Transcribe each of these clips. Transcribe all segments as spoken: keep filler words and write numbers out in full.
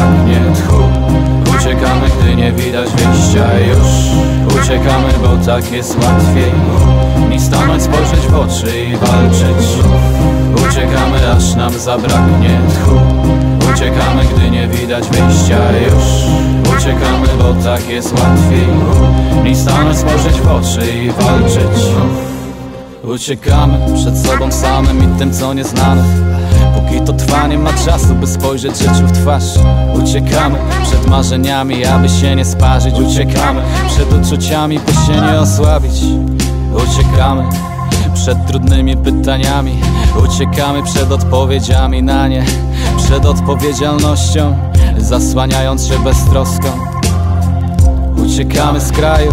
zabraknie tchu. Uciekamy, gdy nie widać wyjścia już. Uciekamy, bo tak jest łatwiej niż stanąć, spojrzeć w oczy i walczyć. Uciekamy, aż nam zabraknie tchu. Uciekamy, gdy nie widać wyjścia już. Uciekamy, bo tak jest łatwiej niż stanąć, spojrzeć w oczy i walczyć. Uciekamy przed sobą samym i tym, co nieznane. Póki to trwa, nie ma czasu, by spojrzeć życiu w twarz. Uciekamy przed marzeniami, aby się nie sparzyć. Uciekamy przed uczuciami, by się nie osłabić. Uciekamy przed trudnymi pytaniami. Uciekamy przed odpowiedziami na nie, przed odpowiedzialnością, zasłaniając się beztroską. Uciekamy z kraju,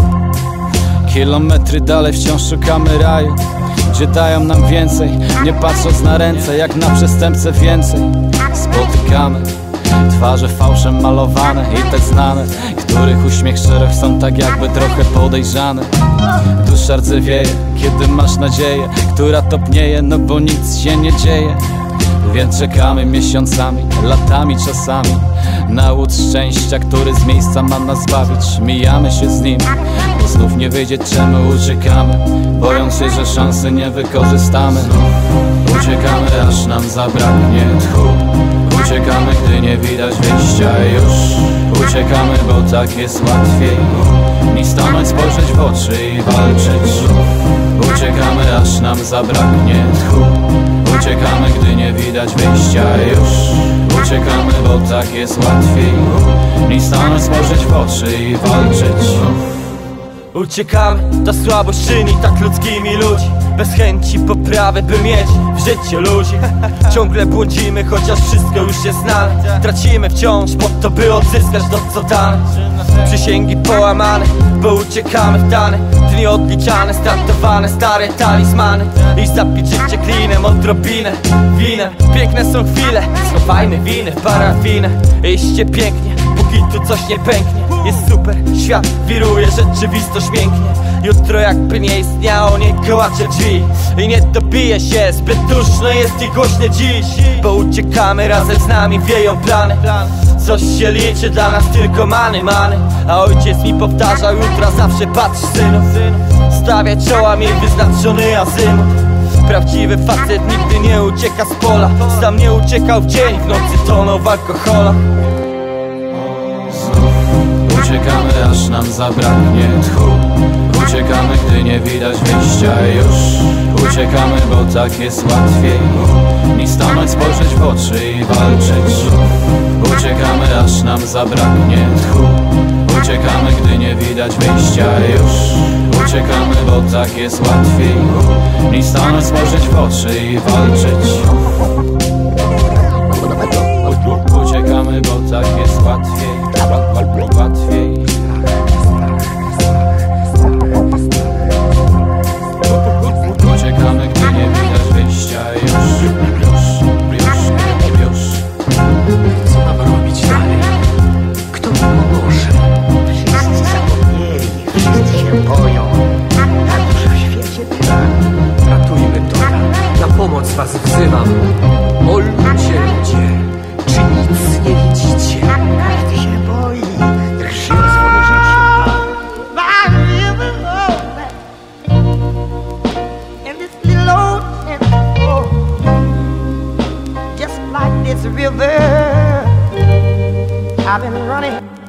kilometry dalej wciąż szukamy raju, gdzie dają nam więcej, nie patrząc na ręce, jak na przestępcę więcej. Spotykamy twarze fałszem malowane i te znane, których uśmiech szczerych są tak jakby trochę podejrzane. Dusza rdzewieje, kiedy masz nadzieję, która topnieje, no bo nic się nie dzieje. Więc czekamy miesiącami, latami czasami na łód szczęścia, który z miejsca ma nas zbawić. Mijamy się z nim, bo znów nie wiedzieć, czemu uciekamy, bojąc się, że szansy nie wykorzystamy. Uciekamy, aż nam zabraknie tchu. Uciekamy, gdy nie widać wyjścia już. Uciekamy, bo tak jest łatwiej niż stanąć, spojrzeć w oczy i walczyć. Uciekamy, aż nam zabraknie tchu. Uciekamy, gdy nie widać wyjścia już. Uciekamy, bo tak jest łatwiej niż stanąć, spojrzeć w oczy i walczyć. Uciekamy, ta słabość czyni tak ludzkimi ludzi, bez chęci poprawy, by mieć w życiu ludzi. Ciągle błądzimy, chociaż wszystko już jest znane. Tracimy wciąż po to, by odzyskać to, co dane. Przysięgi połamane, bo uciekamy w dane. Dni odliczane, startowane, stare talizmany. I zapić życie klinem, odrobinę winem. Piękne są chwile, schowajmy winy w parafinę. Iście pięknie, póki tu coś nie pęknie. Jest super, świat wiruje, rzeczywistość mięknie. Jutro jakby nie istniało, nie kołacze drzwi i nie dobije się, zbyt duszno jest i głośno dziś. Bo uciekamy, razem z nami wieją plany. Coś się liczy, dla nas tylko many, many. A ojciec mi powtarzał, jutra zawsze patrz synu. Stawia czoła mi wyznaczony azymut. Prawdziwy facet nigdy nie ucieka z pola. Sam nie uciekał w dzień, w nocy tonął w alkoholach. Uciekamy, aż nam zabraknie tchu. Uciekamy, gdy nie widać wyjścia już. Uciekamy, bo tak jest łatwiej niż stanąć, spojrzeć w oczy i walczyć. Uciekamy, aż nam zabraknie tchu. Uciekamy, gdy nie widać wyjścia już. Uciekamy, bo tak jest łatwiej niż stanąć, spojrzeć w oczy i walczyć. Uciekamy, bo tak jest łatwiej, łatwiej. Uciekamy, gdy nie widać wyjścia już, już, już, już. Co mam robić dalej? Kto mi pomoże? Wszyscy zapomnieli, wszyscy się boją. Tak już w świecie bywa. Ratujmy Tora, na pomoc was wzywam. O ludzie, ludzie, czy nic nie widzicie? Każdy się boi, drży o swoje życie. Just like this river, I've been running.